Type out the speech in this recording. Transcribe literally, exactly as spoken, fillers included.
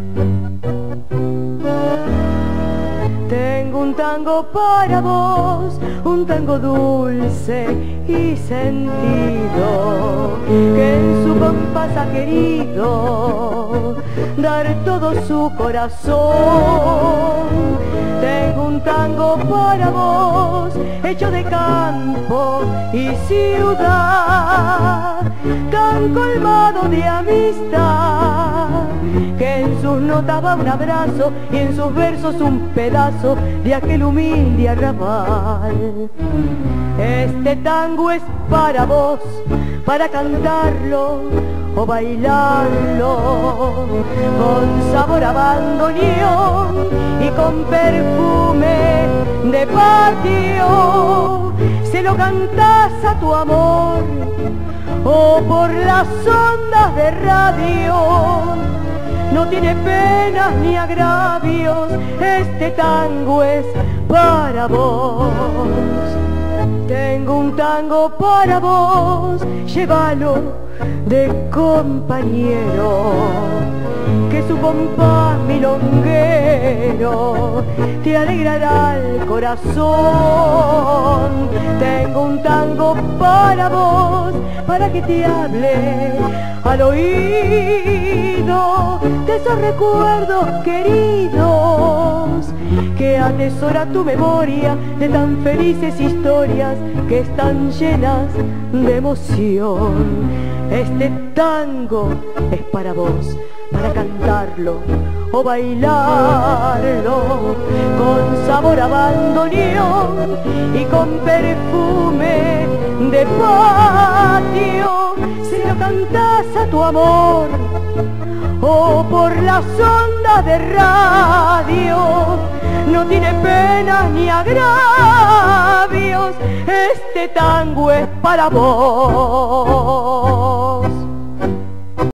Tengo un tango para vos, un tango dulce y sentido, que en su compás ha querido dar todo su corazón. Tengo un tango para vos, hecho de campo y ciudad, tan colmado de amistad, que en sus notas va un abrazo y en sus versos un pedazo de aquel humilde arrabal. Este tango es para vos, para cantarlo o bailarlo, con sabor a bandoneón y con perfume de patio. Se lo cantás a tu amor o por las ondas de radio. No tiene penas ni agravios, este tango es para vos. Tengo un tango para vos, llévalo de compañero, que su compás milonguero te alegrará el corazón. Tengo un tango para vos, para que te hable al oído de esos recuerdos queridos que atesora tu memoria, de tan felices historias que están llenas de emoción. Este tango es para vos, para cantarlo o bailarlo, con sabor a bandoneón y con perfume de patio. Si lo cantás a tu amor o por las ondas de radio, no tiene penas ni agravios, este tango es para vos.